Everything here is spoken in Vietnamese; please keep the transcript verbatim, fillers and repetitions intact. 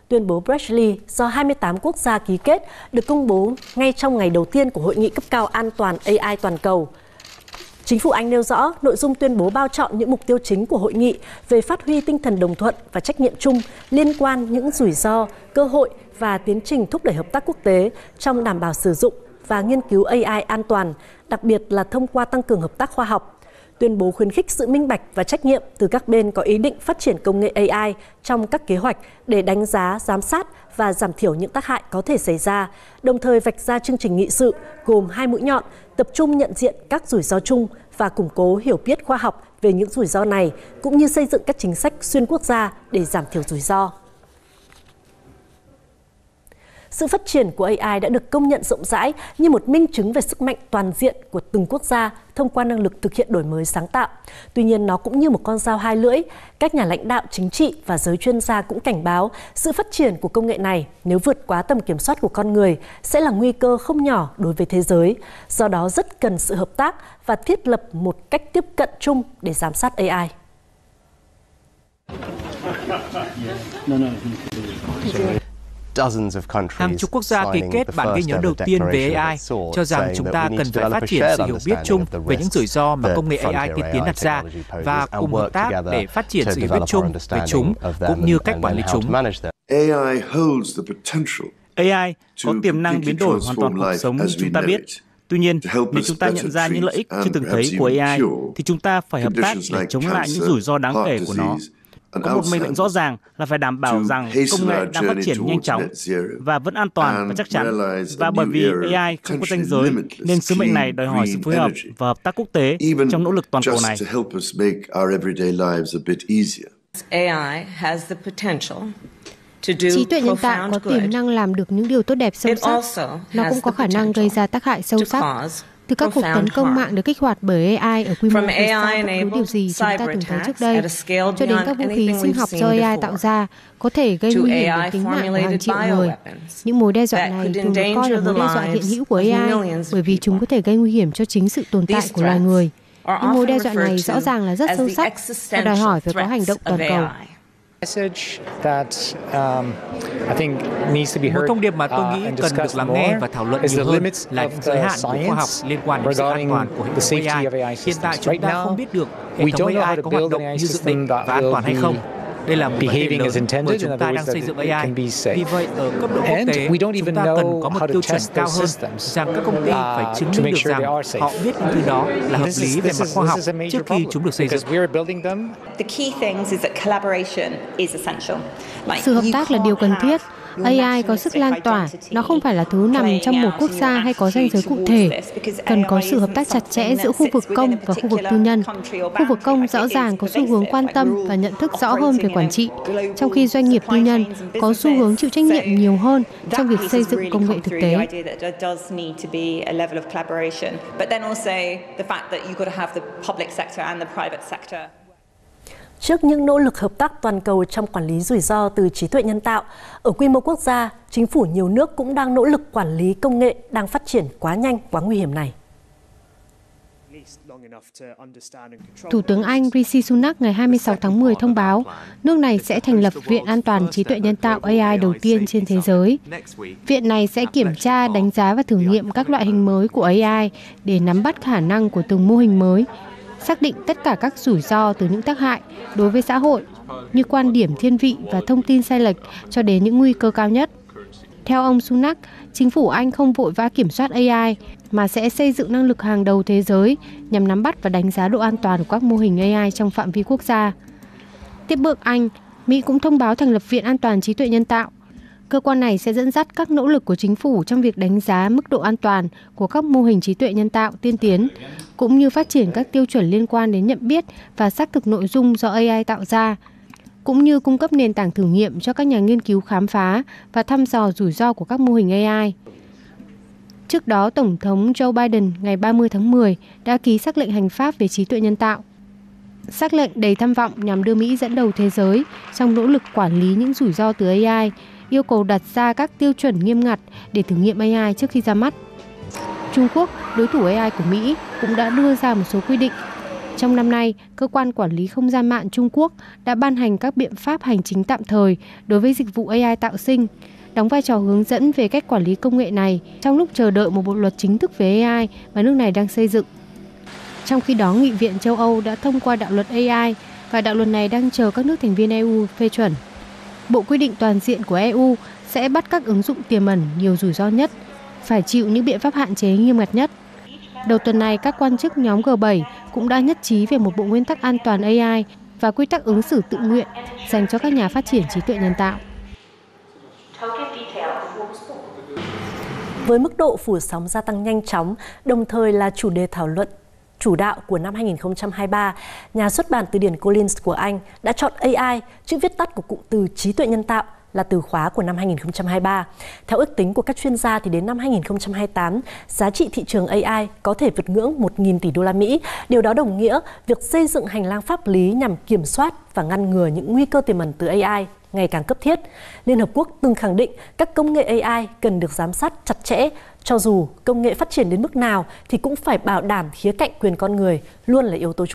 Tuyên bố Bletchley do hai mươi tám quốc gia ký kết được công bố ngay trong ngày đầu tiên của Hội nghị cấp cao an toàn a i toàn cầu. Chính phủ Anh nêu rõ nội dung tuyên bố bao trọn những mục tiêu chính của hội nghị về phát huy tinh thần đồng thuận và trách nhiệm chung liên quan những rủi ro, cơ hội và tiến trình thúc đẩy hợp tác quốc tế trong đảm bảo sử dụng và nghiên cứu a i an toàn, đặc biệt là thông qua tăng cường hợp tác khoa học. Tuyên bố khuyến khích sự minh bạch và trách nhiệm từ các bên có ý định phát triển công nghệ a i trong các kế hoạch để đánh giá, giám sát và giảm thiểu những tác hại có thể xảy ra, đồng thời vạch ra chương trình nghị sự gồm hai mũi nhọn, tập trung nhận diện các rủi ro chung và củng cố hiểu biết khoa học về những rủi ro này, cũng như xây dựng các chính sách xuyên quốc gia để giảm thiểu rủi ro. Sự phát triển của a i đã được công nhận rộng rãi như một minh chứng về sức mạnh toàn diện của từng quốc gia thông qua năng lực thực hiện đổi mới sáng tạo. Tuy nhiên, nó cũng như một con dao hai lưỡi. Các nhà lãnh đạo chính trị và giới chuyên gia cũng cảnh báo sự phát triển của công nghệ này nếu vượt quá tầm kiểm soát của con người sẽ là nguy cơ không nhỏ đối với thế giới. Do đó, rất cần sự hợp tác và thiết lập một cách tiếp cận chung để giám sát a i. Hàng chục quốc gia ký kết bản ghi nhớ đầu tiên về a i, cho rằng chúng ta cần phải phát triển sự hiểu biết chung về những rủi ro mà công nghệ a i tiên tiến đặt ra và cùng hợp tác để phát triển sự hiểu biết chung về chúng cũng như cách quản lý chúng. a i có tiềm năng biến đổi hoàn toàn cuộc sống như chúng ta biết. Tuy nhiên, nếu chúng ta nhận ra những lợi ích chưa từng thấy của a i, thì chúng ta phải hợp tác để chống lại những rủi ro đáng kể của nó. Có một mệnh lệnh rõ ràng là phải đảm bảo rằng công nghệ đang phát triển nhanh chóng và vẫn an toàn và chắc chắn. Và bởi vì a i không có ranh giới, nên sứ mệnh này đòi hỏi sự phối hợp và hợp tác quốc tế trong nỗ lực toàn cầu này. Trí tuệ nhân tạo có tiềm năng làm được những điều tốt đẹp sâu sắc. Nó cũng có khả năng gây ra tác hại sâu sắc. Từ các cuộc tấn công mạng được kích hoạt bởi a i ở quy mô vượt xa bất cứ điều gì chúng ta từng thấy trước đây, cho đến các vũ khí sinh học do a i tạo ra có thể gây nguy hiểm đến tính mạng của hàng triệu người. Những mối đe dọa này thường được coi là mối đe dọa hiện hữu của a i bởi vì chúng có thể gây nguy hiểm cho chính sự tồn tại của loài người. Những mối đe dọa này rõ ràng là rất sâu sắc và đòi hỏi phải có hành động toàn cầu. Một thông điệp mà tôi nghĩ cần được lắng nghe và thảo luận nhiều hơn là những giới hạn của khoa học liên quan đến sự an toàn của hệ thống a i. Hiện tại chúng ta không biết được hệ thống a i có hoạt động như dự định và an toàn hay không. Đây là một vấn đề lớn bởi chúng ta đang xây dựng a i. Vì vậy, ở cấp độ quốc tế, chúng ta cần có một tiêu chuẩn cao hơn rằng các công ty phải chứng minh được rằng họ biết những thứ đó là hợp lý về mặt khoa học trước khi chúng được xây dựng. Sự hợp tác là điều cần thiết. a i có sức lan tỏa, nó không phải là thứ nằm trong một quốc gia hay có ranh giới cụ thể. Cần có sự hợp tác chặt chẽ giữa khu vực công và khu vực tư nhân. Khu vực công rõ ràng có xu hướng quan tâm và nhận thức rõ hơn về quản trị, trong khi doanh nghiệp tư nhân có xu hướng chịu trách nhiệm nhiều hơn trong việc xây dựng công nghệ thực tế. Trước những nỗ lực hợp tác toàn cầu trong quản lý rủi ro từ trí tuệ nhân tạo, ở quy mô quốc gia, chính phủ nhiều nước cũng đang nỗ lực quản lý công nghệ đang phát triển quá nhanh, quá nguy hiểm này. Thủ tướng Anh Rishi Sunak ngày hai mươi sáu tháng mười thông báo nước này sẽ thành lập Viện An toàn trí tuệ nhân tạo a i đầu tiên trên thế giới. Viện này sẽ kiểm tra, đánh giá và thử nghiệm các loại hình mới của a i để nắm bắt khả năng của từng mô hình mới, xác định tất cả các rủi ro từ những tác hại đối với xã hội như quan điểm thiên vị và thông tin sai lệch cho đến những nguy cơ cao nhất. Theo ông Sunak, chính phủ Anh không vội vã kiểm soát a i mà sẽ xây dựng năng lực hàng đầu thế giới nhằm nắm bắt và đánh giá độ an toàn của các mô hình a i trong phạm vi quốc gia. Tiếp bước Anh, Mỹ cũng thông báo thành lập Viện An toàn trí tuệ nhân tạo. Cơ quan này sẽ dẫn dắt các nỗ lực của chính phủ trong việc đánh giá mức độ an toàn của các mô hình trí tuệ nhân tạo tiên tiến, cũng như phát triển các tiêu chuẩn liên quan đến nhận biết và xác thực nội dung do a i tạo ra, cũng như cung cấp nền tảng thử nghiệm cho các nhà nghiên cứu khám phá và thăm dò rủi ro của các mô hình a i. Trước đó, Tổng thống Joe Biden ngày ba mươi tháng mười đã ký sắc lệnh hành pháp về trí tuệ nhân tạo. Sắc lệnh đầy tham vọng nhằm đưa Mỹ dẫn đầu thế giới trong nỗ lực quản lý những rủi ro từ a i, yêu cầu đặt ra các tiêu chuẩn nghiêm ngặt để thử nghiệm a i trước khi ra mắt. Trung Quốc, đối thủ a i của Mỹ, cũng đã đưa ra một số quy định. Trong năm nay, Cơ quan Quản lý Không gian mạng Trung Quốc đã ban hành các biện pháp hành chính tạm thời đối với dịch vụ a i tạo sinh, đóng vai trò hướng dẫn về cách quản lý công nghệ này trong lúc chờ đợi một bộ luật chính thức về a i mà nước này đang xây dựng. Trong khi đó, Nghị viện châu Âu đã thông qua đạo luật a i và đạo luật này đang chờ các nước thành viên e u phê chuẩn. Bộ quy định toàn diện của e u sẽ bắt các ứng dụng tiềm ẩn nhiều rủi ro nhất phải chịu những biện pháp hạn chế nghiêm ngặt nhất. Đầu tuần này, các quan chức nhóm G bảy cũng đã nhất trí về một bộ nguyên tắc an toàn a i và quy tắc ứng xử tự nguyện dành cho các nhà phát triển trí tuệ nhân tạo. Với mức độ phủ sóng gia tăng nhanh chóng, đồng thời là chủ đề thảo luận chủ đạo của năm hai nghìn không trăm hai mươi ba, nhà xuất bản từ điển Collins của Anh đã chọn a i, chữ viết tắt của cụm từ trí tuệ nhân tạo, là từ khóa của năm hai nghìn không trăm hai mươi ba. Theo ước tính của các chuyên gia thì đến năm hai nghìn không trăm hai mươi tám, giá trị thị trường a i có thể vượt ngưỡng một nghìn tỷ đô la Mỹ. Điều đó đồng nghĩa việc xây dựng hành lang pháp lý nhằm kiểm soát và ngăn ngừa những nguy cơ tiềm ẩn từ a i ngày càng cấp thiết. Liên Hợp Quốc từng khẳng định các công nghệ a i cần được giám sát chặt chẽ, cho dù công nghệ phát triển đến mức nào thì cũng phải bảo đảm khía cạnh quyền con người luôn là yếu tố